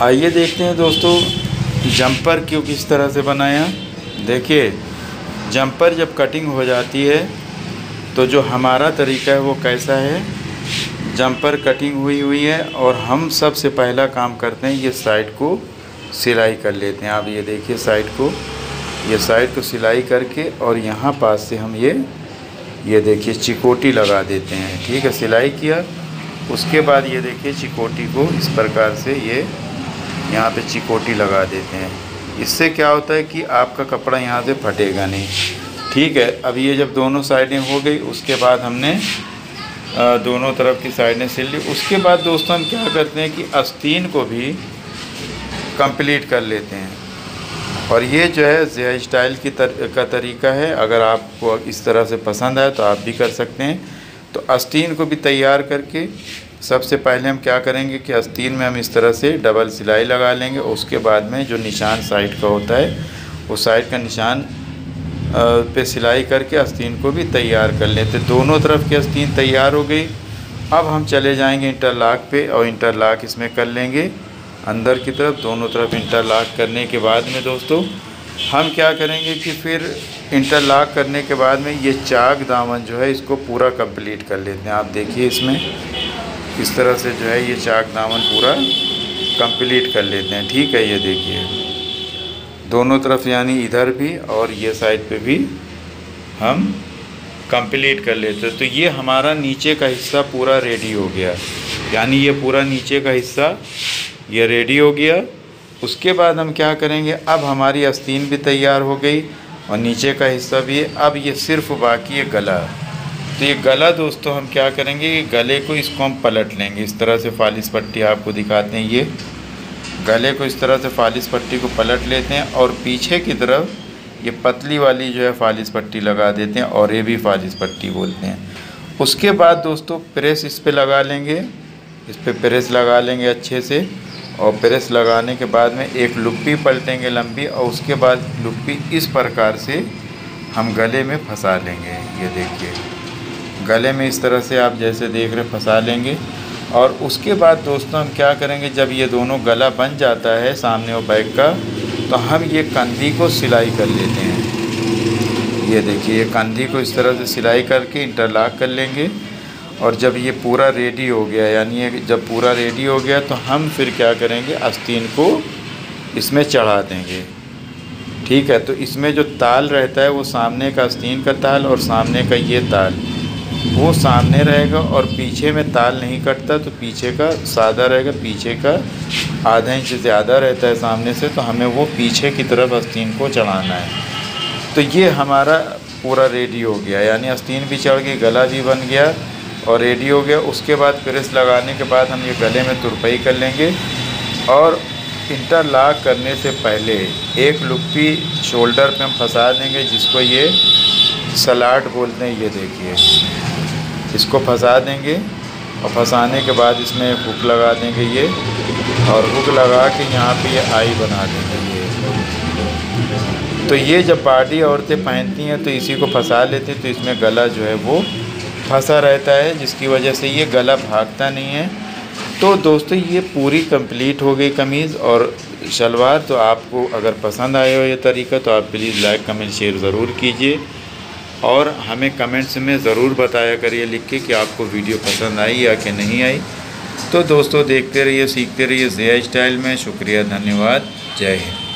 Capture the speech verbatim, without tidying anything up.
आइए देखते हैं दोस्तों जंपर क्यों किस तरह से बनाया। देखिए जंपर जब कटिंग हो जाती है तो जो हमारा तरीका है वो कैसा है। जंपर कटिंग हुई हुई है और हम सबसे पहला काम करते हैं ये साइड को सिलाई कर लेते हैं। आप ये देखिए साइड को ये साइड को सिलाई करके और यहाँ पास से हम ये ये देखिए चिकोटी लगा देते हैं। ठीक है, सिलाई किया उसके बाद ये देखिए चिकोटी को इस प्रकार से ये यहाँ पे चिकोटी लगा देते हैं। इससे क्या होता है कि आपका कपड़ा यहाँ से फटेगा नहीं। ठीक है, अब ये जब दोनों साइडें हो गई उसके बाद हमने दोनों तरफ की साइडें सिल ली। उसके बाद दोस्तों हम क्या करते हैं कि आस्तीन को भी कंप्लीट कर लेते हैं। और ये जो है ज़िया स्टाइल की तर, का तरीका है। अगर आपको इस तरह से पसंद आए तो आप भी कर सकते हैं। तो आस्तीन को भी तैयार करके सबसे पहले हम क्या करेंगे कि आस्तीन में हम इस तरह से डबल सिलाई लगा लेंगे। उसके बाद में जो निशान साइड का होता है वो साइड का निशान पे सिलाई करके आस्तीन को भी तैयार कर लेते। दोनों तरफ की आस्तीन तैयार हो गई। अब हम चले जाएंगे इंटरलॉक पे और इंटरलॉक इसमें कर लेंगे अंदर की तरफ। दोनों तरफ इंटरलॉक करने के बाद में दोस्तों हम क्या करेंगे कि फिर इंटरलॉक करने के बाद में ये चाक दामन जो है इसको पूरा कंप्लीट कर लेते हैं। आप देखिए इसमें इस तरह से जो है ये चाक दामन पूरा कंप्लीट कर लेते हैं। ठीक है, ये देखिए दोनों तरफ यानी इधर भी और ये साइड पे भी हम कंप्लीट कर लेते हैं। तो ये हमारा नीचे का हिस्सा पूरा रेडी हो गया, यानी ये पूरा नीचे का हिस्सा ये रेडी हो गया। उसके बाद हम क्या करेंगे, अब हमारी आस्तीन भी तैयार हो गई और नीचे का हिस्सा भी है। अब ये सिर्फ बाकी है गला। तो ये गला दोस्तों हम क्या करेंगे कि गले को इसको हम पलट लेंगे। इस तरह से फालिस पट्टी आपको दिखाते हैं। ये गले को इस तरह से फालिस पट्टी को पलट लेते हैं और पीछे की तरफ ये पतली वाली जो है फालिस पट्टी लगा देते हैं और ये भी फालिस पट्टी बोलते हैं। उसके बाद दोस्तों प्रेस इस पर लगा लेंगे, इस पर प्रेस लगा लेंगे अच्छे से। और प्रेस लगाने के बाद में एक लुप्पी पलटेंगे लंबी और उसके बाद लुप्पी इस प्रकार से हम गले में फंसा लेंगे। ये देखिए गले में इस तरह से आप जैसे देख रहे फंसा लेंगे। और उसके बाद दोस्तों हम क्या करेंगे, जब ये दोनों गला बन जाता है सामने और बैक का, तो हम ये कंधी को सिलाई कर लेते हैं। ये देखिए ये कंधी को इस तरह से सिलाई करके इंटरलॉक कर लेंगे। और जब ये पूरा रेडी हो गया, यानी ये जब पूरा रेडी हो गया तो हम फिर क्या करेंगे, आस्तीन को इसमें चढ़ा देंगे। ठीक है, तो इसमें जो ताल रहता है वो सामने का आस्तीन का ताल और सामने का ये ताल वो सामने रहेगा और पीछे में ताल नहीं कटता तो पीछे का सादा रहेगा। पीछे का आधा इंच ज़्यादा रहता है सामने से, तो हमें वो पीछे की तरफ आस्तीन को चढ़ाना है। तो ये हमारा पूरा रेडी हो गया, यानी आस्तीन भी चढ़ गई, गला भी बन गया और रेडी हो गया। उसके बाद प्रेस लगाने के बाद हम ये गले में तुरपाई कर लेंगे। और इंटरलॉक करने से पहले एक लुप्पी शोल्डर पे हम फंसा देंगे, जिसको ये सलाट बोलते हैं। ये देखिए इसको फंसा देंगे और फंसाने के बाद इसमें हुक लगा देंगे ये, और हुक लगा के यहाँ पे ये आई बना देंगे ये। तो ये जब पार्टी औरतें पहनती हैं तो इसी को फंसा लेते हैं, तो इसमें गला जो है वो फंसा रहता है, जिसकी वजह से ये गला भागता नहीं है। तो दोस्तों ये पूरी कंप्लीट हो गई कमीज़ और शलवार। तो आपको अगर पसंद आए हो ये तरीका तो आप प्लीज़ लाइक कमेंट शेयर ज़रूर कीजिए और हमें कमेंट्स में ज़रूर बताया करिए लिख के कि आपको वीडियो पसंद आई या कि नहीं आई। तो दोस्तों देखते रहिए, सीखते रहिए ज़िया स्टाइल में। शुक्रिया, धन्यवाद, जय हिंद।